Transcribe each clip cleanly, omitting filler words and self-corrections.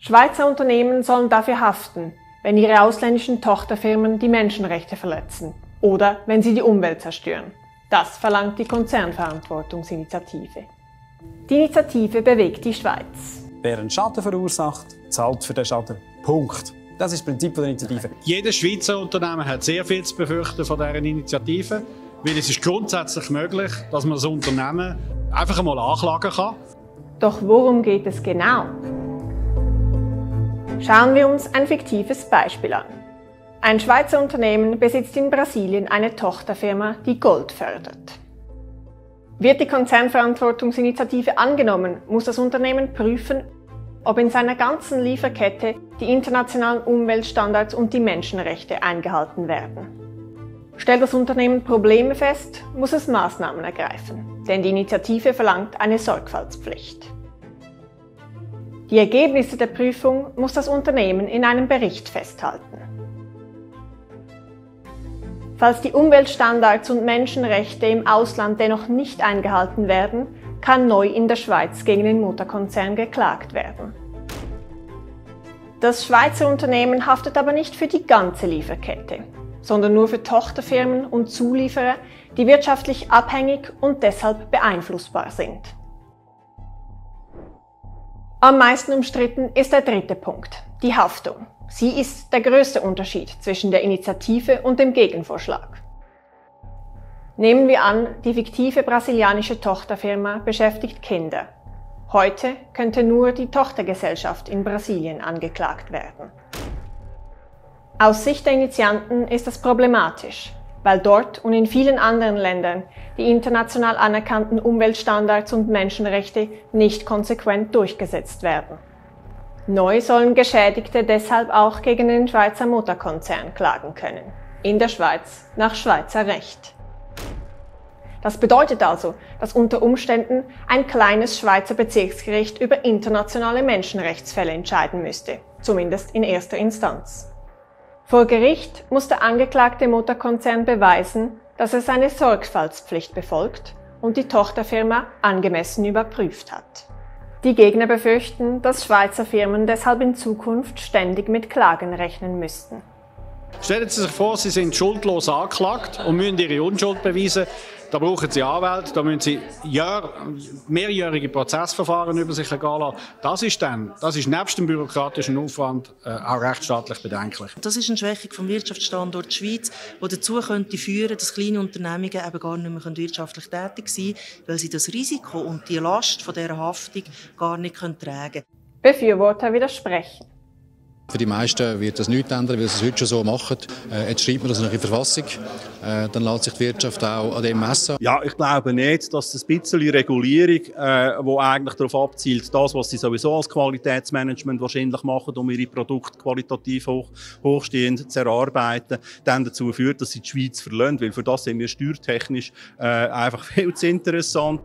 Schweizer Unternehmen sollen dafür haften, wenn ihre ausländischen Tochterfirmen die Menschenrechte verletzen oder wenn sie die Umwelt zerstören. Das verlangt die Konzernverantwortungsinitiative. Die Initiative bewegt die Schweiz. Wer einen Schaden verursacht, zahlt für den Schaden. Punkt. Das ist das Prinzip der Initiative. Jedes Schweizer Unternehmen hat sehr viel zu befürchten von dieser Initiative, weil es ist grundsätzlich möglich, dass man das Unternehmen einfach einmal anklagen kann. Doch worum geht es genau? Schauen wir uns ein fiktives Beispiel an. Ein Schweizer Unternehmen besitzt in Brasilien eine Tochterfirma, die Gold fördert. Wird die Konzernverantwortungsinitiative angenommen, muss das Unternehmen prüfen, ob in seiner ganzen Lieferkette die internationalen Umweltstandards und die Menschenrechte eingehalten werden. Stellt das Unternehmen Probleme fest, muss es Maßnahmen ergreifen, denn die Initiative verlangt eine Sorgfaltspflicht. Die Ergebnisse der Prüfung muss das Unternehmen in einem Bericht festhalten. Falls die Umweltstandards und Menschenrechte im Ausland dennoch nicht eingehalten werden, kann neu in der Schweiz gegen den Mutterkonzern geklagt werden. Das Schweizer Unternehmen haftet aber nicht für die ganze Lieferkette, sondern nur für Tochterfirmen und Zulieferer, die wirtschaftlich abhängig und deshalb beeinflussbar sind. Am meisten umstritten ist der dritte Punkt, die Haftung. Sie ist der größte Unterschied zwischen der Initiative und dem Gegenvorschlag. Nehmen wir an, die fiktive brasilianische Tochterfirma beschäftigt Kinder. Heute könnte nur die Tochtergesellschaft in Brasilien angeklagt werden. Aus Sicht der Initianten ist das problematisch, weil dort und in vielen anderen Ländern die international anerkannten Umweltstandards und Menschenrechte nicht konsequent durchgesetzt werden. Neu sollen Geschädigte deshalb auch gegen den Schweizer Mutterkonzern klagen können. In der Schweiz nach Schweizer Recht. Das bedeutet also, dass unter Umständen ein kleines Schweizer Bezirksgericht über internationale Menschenrechtsfälle entscheiden müsste, zumindest in erster Instanz. Vor Gericht muss der angeklagte Mutterkonzern beweisen, dass er seine Sorgfaltspflicht befolgt und die Tochterfirma angemessen überprüft hat. Die Gegner befürchten, dass Schweizer Firmen deshalb in Zukunft ständig mit Klagen rechnen müssten. Stellen Sie sich vor, Sie sind schuldlos angeklagt und müssen Ihre Unschuld beweisen. Da brauchen Sie Anwälte, da müssen Sie mehrjährige Prozessverfahren über sich ergehen lassen. Das ist nebst dem bürokratischen Aufwand auch rechtsstaatlich bedenklich. Das ist eine Schwächung vom Wirtschaftsstandort Schweiz, die dazu könnte führen, dass kleine Unternehmungen eben gar nicht mehr wirtschaftlich tätig sein können, weil sie das Risiko und die Last von dieser Haftung gar nicht tragen können. Befürworter widersprechen. Für die meisten wird das nichts ändern, weil sie es heute schon so machen. Jetzt schreibt man das noch in die Verfassung. Dann lässt sich die Wirtschaft auch an dem messen. Ja, ich glaube nicht, dass das ein bisschen Regulierung, die eigentlich darauf abzielt, das, was sie sowieso als Qualitätsmanagement wahrscheinlich machen, um ihre Produkte qualitativ hochstehend zu erarbeiten, dann dazu führt, dass sie die Schweiz verlassen. Weil für das sind wir steuertechnisch einfach viel zu interessant.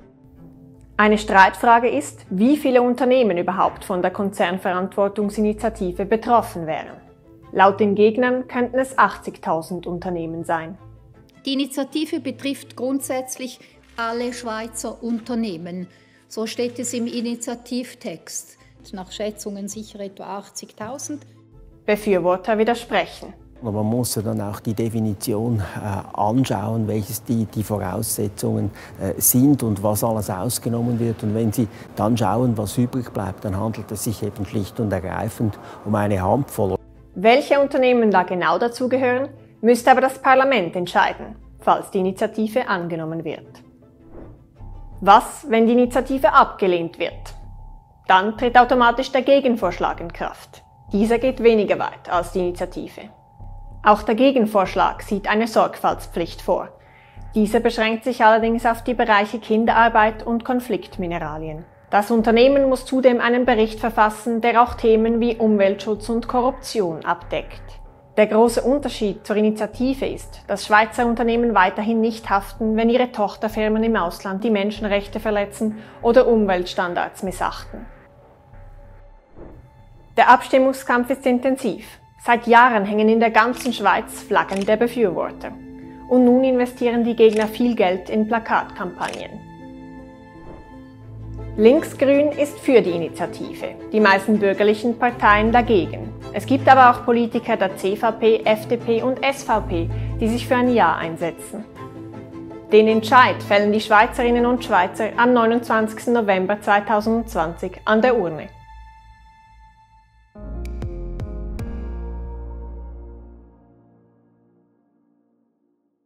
Eine Streitfrage ist, wie viele Unternehmen überhaupt von der Konzernverantwortungsinitiative betroffen wären. Laut den Gegnern könnten es 80.000 Unternehmen sein. Die Initiative betrifft grundsätzlich alle Schweizer Unternehmen. So steht es im Initiativtext. Nach Schätzungen sicher etwa 80.000. Befürworter widersprechen. Aber man muss ja dann auch die Definition anschauen, welches die Voraussetzungen sind und was alles ausgenommen wird. Und wenn Sie dann schauen, was übrig bleibt, dann handelt es sich eben schlicht und ergreifend um eine Handvoll. Welche Unternehmen da genau dazugehören, müsste aber das Parlament entscheiden, falls die Initiative angenommen wird. Was, wenn die Initiative abgelehnt wird? Dann tritt automatisch der Gegenvorschlag in Kraft. Dieser geht weniger weit als die Initiative. Auch der Gegenvorschlag sieht eine Sorgfaltspflicht vor. Diese beschränkt sich allerdings auf die Bereiche Kinderarbeit und Konfliktmineralien. Das Unternehmen muss zudem einen Bericht verfassen, der auch Themen wie Umweltschutz und Korruption abdeckt. Der große Unterschied zur Initiative ist, dass Schweizer Unternehmen weiterhin nicht haften, wenn ihre Tochterfirmen im Ausland die Menschenrechte verletzen oder Umweltstandards missachten. Der Abstimmungskampf ist intensiv. Seit Jahren hängen in der ganzen Schweiz Flaggen der Befürworter. Und nun investieren die Gegner viel Geld in Plakatkampagnen. Linksgrün ist für die Initiative, die meisten bürgerlichen Parteien dagegen. Es gibt aber auch Politiker der CVP, FDP und SVP, die sich für ein Ja einsetzen. Den Entscheid fällen die Schweizerinnen und Schweizer am 29. November 2020 an der Urne.